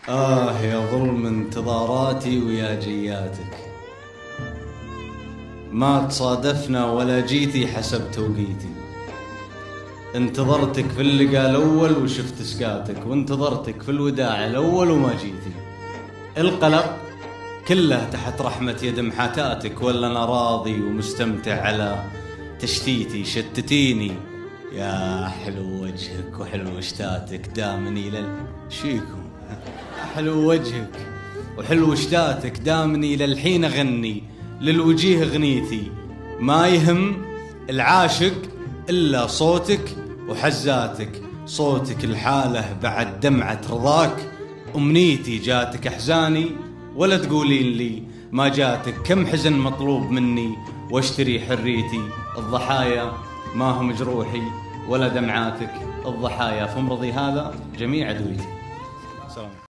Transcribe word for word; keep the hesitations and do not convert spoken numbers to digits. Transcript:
آه يا ظلم انتظاراتي ويا جياتك، ما تصادفنا ولا جيتي حسب توقيتي. انتظرتك في اللقاء الأول وشفت سكاتك، وانتظرتك في الوداع الأول وما جيتي. القلق كله تحت رحمة يد محاتاتك، ولا أنا راضي ومستمتع على تشتيتي. شتتيني يا حلو وجهك وحلو شتاتك دامني لل شيكم حلو وجهك وحلو شتاتك دامني للحين أغني للوجيه غنيتي. ما يهم العاشق إلا صوتك وحزاتك، صوتك الحالة بعد دمعة رضاك. أمنيتي جاتك أحزاني ولا تقولين لي ما جاتك، كم حزن مطلوب مني واشتري حريتي. الضحايا ما هم جروحي ولا دمعاتك، الضحايا في مرضي هذا جميع أدويتي. سلام.